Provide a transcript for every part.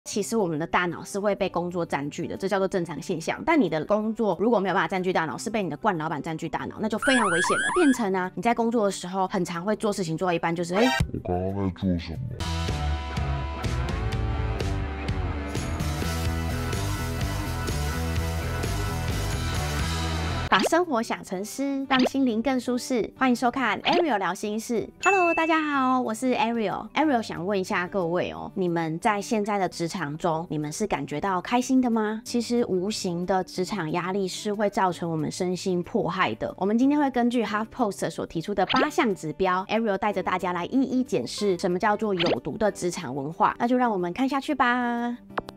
其实我们的大脑是会被工作占据的，这叫做正常现象。但你的工作如果没有办法占据大脑，是被你的惯老板占据大脑，那就非常危险了。变成啊，你在工作的时候很常会做事情做到一半，就是我刚刚在做什么？ 把生活想成诗，让心灵更舒适。欢迎收看 Ariel 聊心事。Hello， 大家好，我是 Ariel。Ariel 想问一下各位哦，你们在现在的职场中，你们是感觉到开心的吗？其实无形的职场压力是会造成我们身心迫害的。我们今天会根据 HuffPost 所提出的8项指标 ，Ariel 带着大家来一一检视什么叫做有毒的职场文化。那就让我们看下去吧。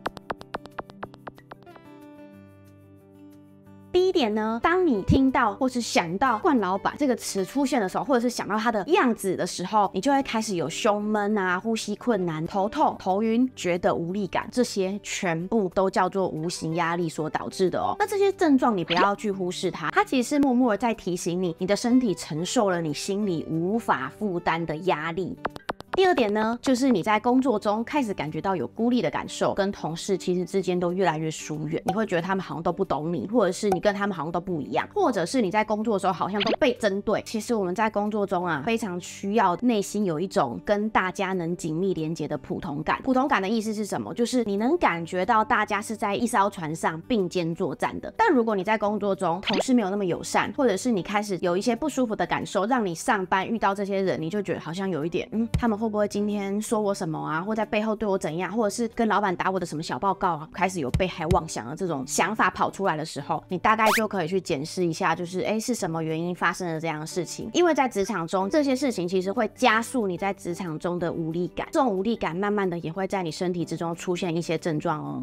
第一点呢，当你听到或是想到惯老板这个词出现的时候，或者是想到他的样子的时候，你就会开始有胸闷啊、呼吸困难、头痛、头晕、觉得无力感，这些全部都叫做无形压力所导致的哦。那这些症状你不要去忽视它，它其实是默默的在提醒你，你的身体承受了你心里无法负担的压力。第二点呢，就是你在工作中开始感觉到有孤立的感受，跟同事其实之间都越来越疏远，你会觉得他们好像都不懂你，或者是你跟他们好像都不一样，或者是你在工作的时候好像都被针对。其实我们在工作中啊，非常需要内心有一种跟大家能紧密连结的普通感。普通感的意思是什么？就是你能感觉到大家是在一艘船上并肩作战的。但如果你在工作中同事没有那么友善，或者是你开始有一些不舒服的感受，让你上班遇到这些人，你就觉得好像有一点，他们会不会今天说我什么啊，或在背后对我怎样，或者是跟老板打我的什么小报告啊，开始有被害妄想的这种想法跑出来的时候，你大概就可以去检视一下，就是是什么原因发生了这样的事情。因为在职场中，这些事情其实会加速你在职场中的无力感，这种无力感慢慢的也会在你身体之中出现一些症状哦。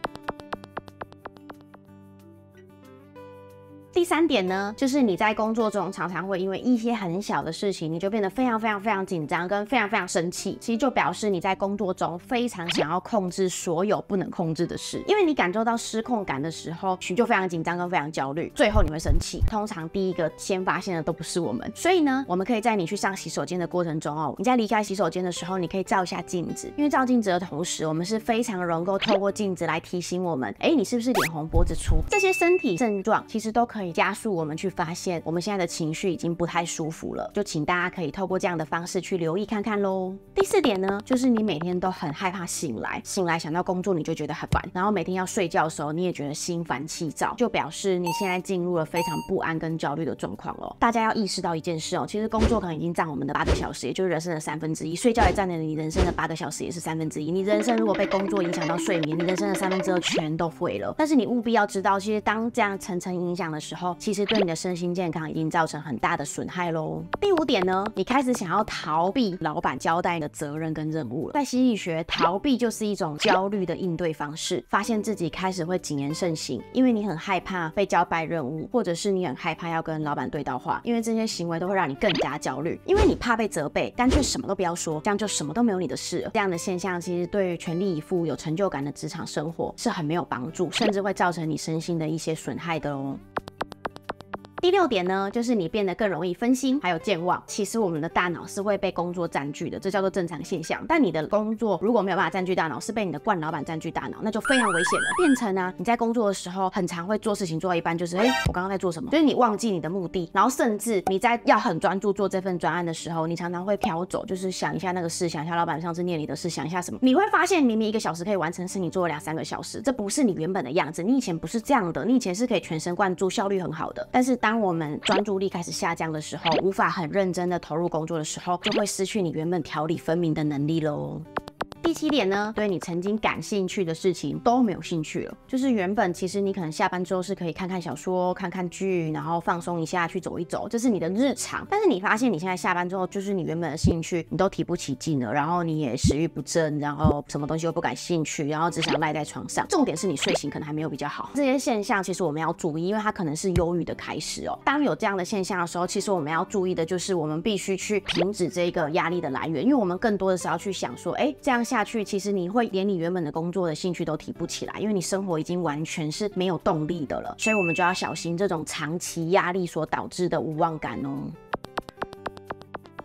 第三点呢，就是你在工作中常常会因为一些很小的事情，你就变得非常紧张，跟非常生气。其实就表示你在工作中非常想要控制所有不能控制的事，因为你感受到失控感的时候，你就非常紧张跟非常焦虑，最后你会生气。通常第一个先发现的都不是我们，所以呢，我们可以在你去上洗手间的过程中哦，你在离开洗手间的时候，你可以照一下镜子，因为照镜子的同时，我们是非常能够透过镜子来提醒我们，你是不是脸红脖子粗？这些身体症状其实都可以加速我们去发现我们现在的情绪已经不太舒服了，就请大家可以透过这样的方式去留意看看咯。第四点呢，就是你每天都很害怕醒来想到工作你就觉得很烦，然后每天要睡觉的时候你也觉得心烦气躁，就表示你现在进入了非常不安跟焦虑的状况了。大家要意识到一件事哦，其实工作可能已经占我们的8个小时，也就是人生的1/3，睡觉也占了你人生的8个小时，也是1/3。你人生如果被工作影响到睡眠，你人生的2/3全都毁了。但是你务必要知道，其实当这样层层影响的时候，其实对你的身心健康已经造成很大的损害咯。第5点呢，你开始想要逃避老板交代的责任跟任务了。在心理学，逃避就是一种焦虑的应对方式。发现自己开始会谨言慎行，因为你很害怕被交代任务，或者是你很害怕要跟老板对到话，因为这些行为都会让你更加焦虑，因为你怕被责备，干脆什么都不要说，这样就什么都没有你的事了。这样的现象其实对于全力以赴有成就感的职场生活是很没有帮助，甚至会造成你身心的一些损害的哦。第6点呢，就是你变得更容易分心，还有健忘。其实我们的大脑是会被工作占据的，这叫做正常现象。但你的工作如果没有办法占据大脑，是被你的惯老板占据大脑，那就非常危险了。变成啊，你在工作的时候很常会做事情做到一半，就是我刚刚在做什么？就是你忘记你的目的，然后甚至你在要很专注做这份专案的时候，你常常会飘走，就是想一下那个事，想一下老板上次念你的事，想一下什么。你会发现明明1个小时可以完成，是你做了2-3个小时，这不是你原本的样子。你以前不是这样的，你以前是可以全神贯注，效率很好的。但是当我们专注力开始下降的时候，无法很认真的投入工作的时候，就会失去你原本条理分明的能力咯。第7点呢，对你曾经感兴趣的事情都没有兴趣了，就是原本其实你可能下班之后是可以看看小说、看看剧，然后放松一下，去走一走，这是你的日常。但是你发现你现在下班之后，就是你原本的兴趣你都提不起劲了，然后你也食欲不振，然后什么东西又不感兴趣，然后只想赖在床上。重点是你睡醒可能还没有比较好。这些现象其实我们要注意，因为它可能是忧郁的开始哦。当有这样的现象的时候，其实我们要注意的就是我们必须去停止这个压力的来源，因为我们更多的是要去想说，这样下去其实你会连你原本的工作的兴趣都提不起来，因为你生活已经完全是没有动力的了，所以我们就要小心这种长期压力所导致的无望感哦。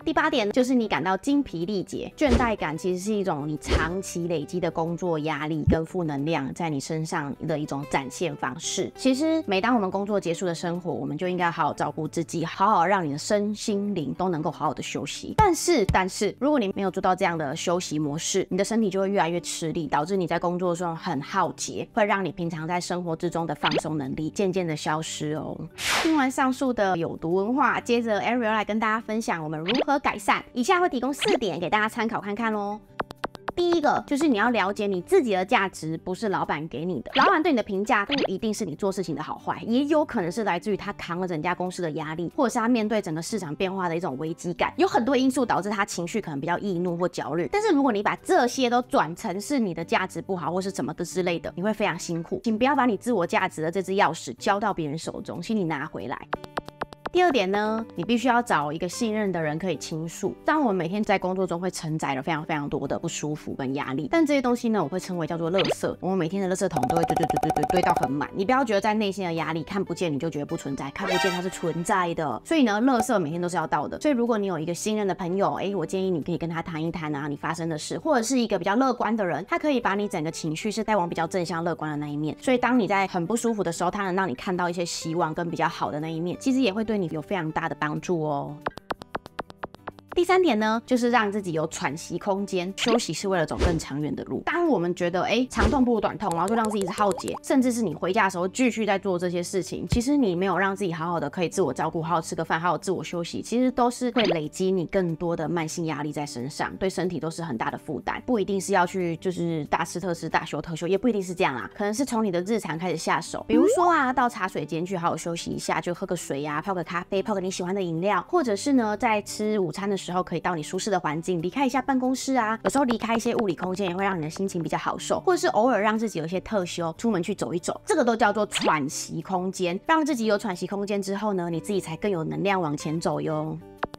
第8点就是你感到精疲力竭，倦怠感其实是一种你长期累积的工作压力跟负能量在你身上的一种展现方式。其实每当我们工作结束的生活，我们就应该好好照顾自己，好好让你的身心灵都能够好好的休息。但是如果你没有做到这样的休息模式，你的身体就会越来越吃力，导致你在工作中很耗竭，会让你平常在生活之中的放松能力渐渐的消失哦。听完上述的有毒文化，接着 Ariel 来跟大家分享我们如何改善，以下会提供4点给大家参考看看咯。第一个就是你要了解你自己的价值不是老板给你的，老板对你的评价不一定是你做事情的好坏，也有可能是来自于他扛了整家公司的压力，或者是他面对整个市场变化的一种危机感，有很多因素导致他情绪可能比较易怒或焦虑。但是如果你把这些都转成是你的价值不好或是什么的之类的，你会非常辛苦。请不要把你自我价值的这支钥匙交到别人手中，请你拿回来。第2点呢，你必须要找一个信任的人可以倾诉。当我们每天在工作中会承载了非常多的不舒服跟压力，但这些东西呢，我会称为叫做垃圾。我们每天的垃圾桶都会堆到很满。你不要觉得在内心的压力看不见你就觉得不存在，看不见它是存在的。所以呢，垃圾每天都是要倒的。所以如果你有一个信任的朋友，我建议你可以跟他谈一谈啊，你发生的事，或者是一个比较乐观的人，他可以把你整个情绪是带往比较正向乐观的那一面。所以当你在很不舒服的时候，他能让你看到一些希望跟比较好的那一面，其实也会对你有非常大的帮助哦。第3点呢，就是让自己有喘息空间，休息是为了走更长远的路。当我们觉得长痛不如短痛，然后就让自己耗竭，甚至是你回家的时候继续在做这些事情，其实你没有让自己好好的可以自我照顾，好好吃个饭，好好自我休息，其实都是会累积你更多的慢性压力在身上，对身体都是很大的负担。不一定是要去就是大吃特吃、大休特休，也不一定是这样啦，可能是从你的日常开始下手，比如说啊，到茶水间去好好休息一下，就喝个水啊，泡个咖啡，泡个你喜欢的饮料，或者是呢，在吃午餐的时候可以到你舒适的环境，离开一下办公室啊，有时候离开一些物理空间也会让你的心情比较好受，或者是偶尔让自己有一些特休，出门去走一走，这个都叫做喘息空间。让自己有喘息空间之后呢，你自己才更有能量往前走哟。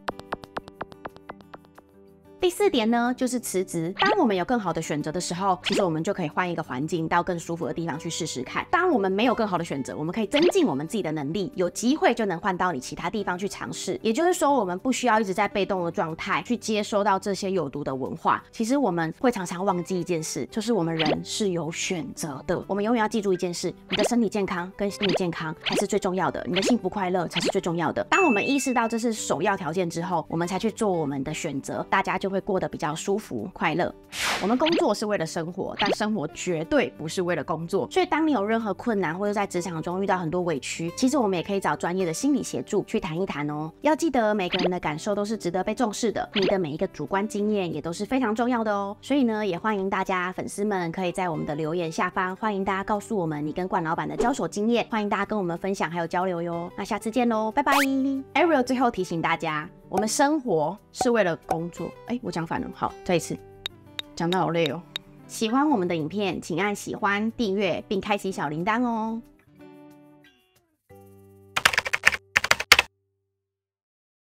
第4点呢，就是辞职。当我们有更好的选择的时候，其实我们就可以换一个环境，到更舒服的地方去试试看。当我们没有更好的选择，我们可以增进我们自己的能力，有机会就能换到你其他地方去尝试。也就是说，我们不需要一直在被动的状态去接收到这些有毒的文化。其实我们会常常忘记一件事，就是我们人是有选择的。我们永远要记住一件事，你的身体健康跟心理健康才是最重要的，你的幸福快乐才是最重要的。当我们意识到这是首要条件之后，我们才去做我们的选择，大家就会过得比较舒服快乐。我们工作是为了生活，但生活绝对不是为了工作。所以当你有任何困难或者在职场中遇到很多委屈，其实我们也可以找专业的心理协助去谈一谈哦。要记得每个人的感受都是值得被重视的，你的每一个主观经验也都是非常重要的哦。所以呢，也欢迎大家粉丝们可以在我们的留言下方，欢迎大家告诉我们你跟冠老板的交手经验，欢迎大家跟我们分享还有交流哟。那下次见喽，拜拜。Ariel 最后提醒大家，我们生活是为了工作。我讲反了，好，再一次，讲到好累哦。喜欢我们的影片，请按喜欢、订阅并开启小铃铛哦。